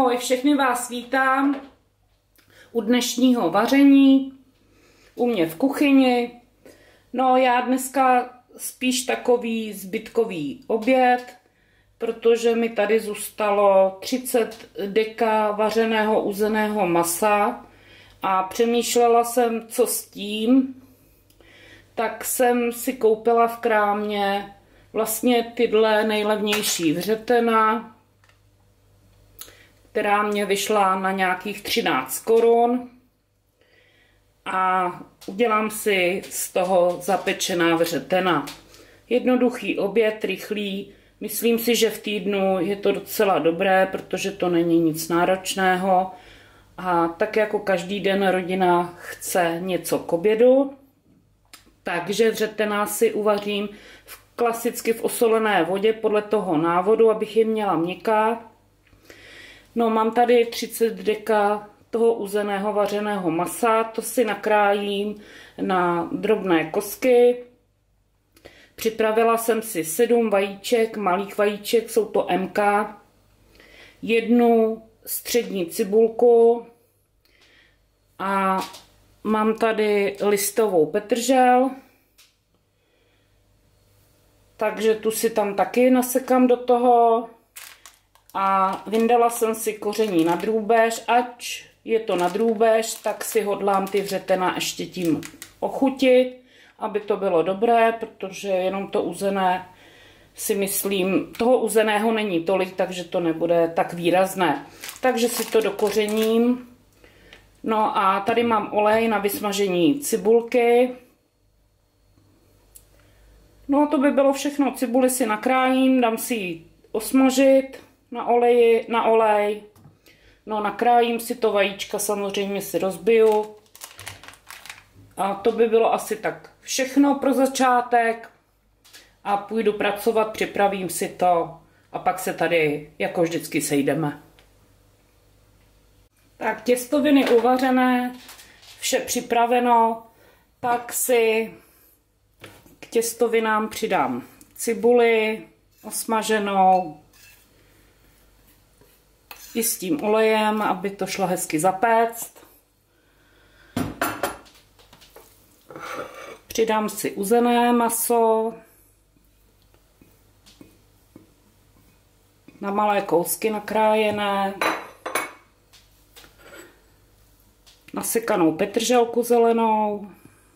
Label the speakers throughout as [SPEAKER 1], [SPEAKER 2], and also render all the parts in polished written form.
[SPEAKER 1] Ahoj, všechny vás vítám u dnešního vaření, u mě v kuchyni. No já dneska spíš takový zbytkový oběd, protože mi tady zůstalo 30 deka vařeného uzeného masa a přemýšlela jsem, co s tím. Tak jsem si koupila v krámě vlastně tyhle nejlevnější vřetena, která mě vyšla na nějakých 13 korun. A udělám si z toho zapečená vřetena. Jednoduchý oběd, rychlý. Myslím si, že v týdnu je to docela dobré, protože to není nic náročného. A tak jako každý den rodina chce něco k obědu, takže vřetena si uvařím klasicky v osolené vodě podle toho návodu, abych je měla měkká. No, mám tady 30 deka toho uzeného vařeného masa, to si nakrájím na drobné kosky. Připravila jsem si 7 vajíček, malých vajíček, jsou to MK, 1 střední cibulku a mám tady listovou petržel, takže tu si tam taky nasekám do toho. A vyndala jsem si koření na drůbež, ač je to na drůbež, tak si hodlám ty vřetena ještě tím ochutit, aby to bylo dobré, protože jenom to uzené si myslím, toho uzeného není tolik, takže to nebude tak výrazné. Takže si to dokořením. No a tady mám olej na vysmažení cibulky. No a to by bylo všechno. Cibuli si nakrájím, dám si ji osmažit na olej. No, nakrájím si to vajíčka, samozřejmě si rozbiju. A to by bylo asi tak všechno pro začátek. A půjdu pracovat, připravím si to a pak se tady jako vždycky sejdeme. Tak těstoviny uvařené, vše připraveno, tak si k těstovinám přidám cibuli osmaženou i s tím olejem, aby to šlo hezky zapéct. Přidám si uzené maso na malé kousky nakrájené, nasekanou petrželku zelenou.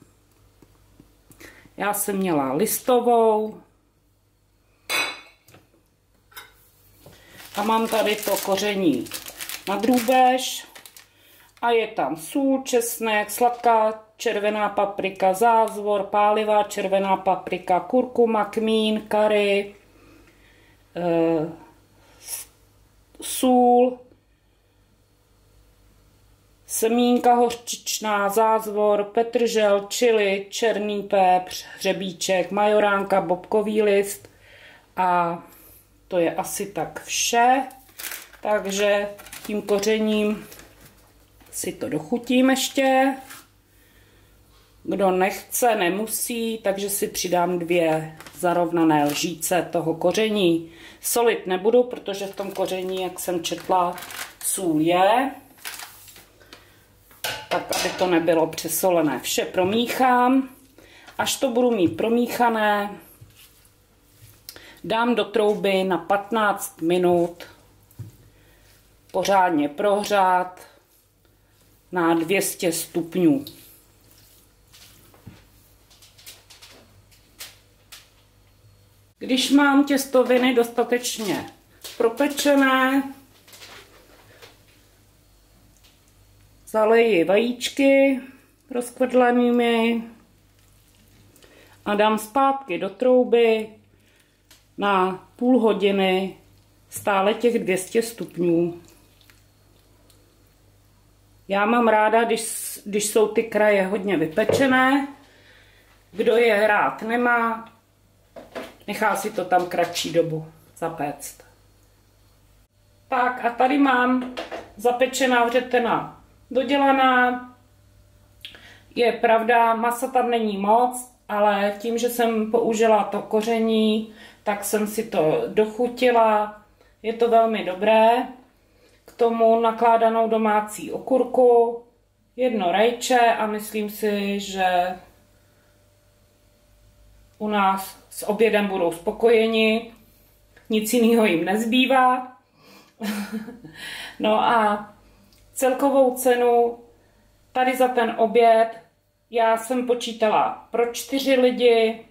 [SPEAKER 1] Já jsem měla listovou. A mám tady to koření na drůbež a je tam sůl, česnek, sladká červená paprika, zázvor, pálivá červená paprika, kurkuma, kmín, kary, sůl, semínka hořčičná, zázvor, petržel, chili, černý pepř, hřebíček, majoránka, bobkový list a to je asi tak vše, takže tím kořením si to dochutím ještě. Kdo nechce, nemusí, takže si přidám 2 zarovnané lžíce toho koření. Solit nebudu, protože v tom koření, jak jsem četla, sůl je, tak aby to nebylo přesolené. Vše promíchám, až to budu mít promíchané, dám do trouby na 15 minut pořádně prohřát na 200 stupňů. Když mám těstoviny dostatečně propečené, zaleji vajíčky rozkvrdlanými a dám zpátky do trouby na půl hodiny stále těch 200 stupňů. Já mám ráda, když jsou ty kraje hodně vypečené. Kdo je rád nemá, nechá si to tam kratší dobu zapéct. Tak a tady mám zapečená vřetena dodělaná. Je pravda, masa tam není moc, ale tím, že jsem použila to koření, tak jsem si to dochutila. Je to velmi dobré. K tomu nakládanou domácí okurku, 1 rajče a myslím si, že u nás s obědem budou spokojeni. Nic jiného jim nezbývá. No a celkovou cenu tady za ten oběd já jsem počítala pro 4 lidi,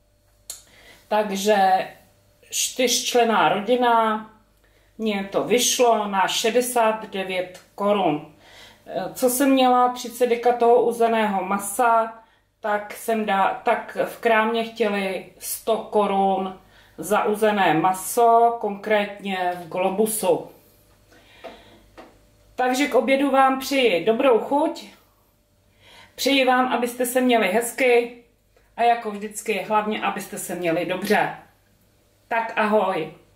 [SPEAKER 1] takže 4členná rodina, mně to vyšlo na 69 korun. Co jsem měla 30 deka toho uzeného masa, tak v krámě chtěli 100 korun za uzené maso, konkrétně v Globusu. Takže k obědu vám přeji dobrou chuť, přeji vám, abyste se měli hezky a jako vždycky hlavně, abyste se měli dobře. Tak ahoj!